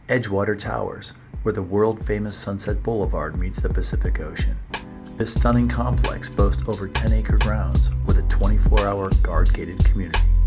Edgewater Towers, where the world-famous Sunset Boulevard meets the Pacific Ocean. This stunning complex boasts over 10-acre grounds with a 24-hour guard-gated community.